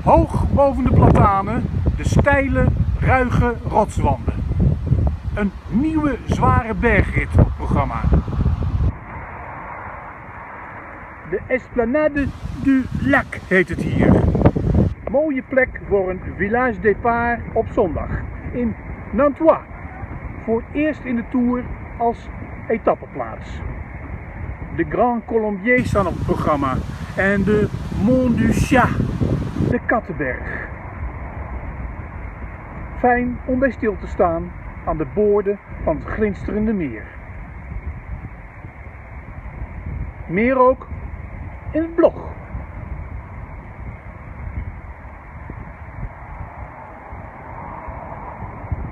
Hoog boven de platanen de steile, ruige rotswanden. Een nieuwe zware bergrit op het programma. De Esplanade du Lac heet het hier. Mooie plek voor een village départ op zondag in Nantois. Voor het eerst in de Tour als etappeplaats. De Grand Colombier staan op het programma en de Mont du Chat, de Kattenberg. Fijn om bij stil te staan aan de boorden van het glinsterende meer. Meer ook in het blog.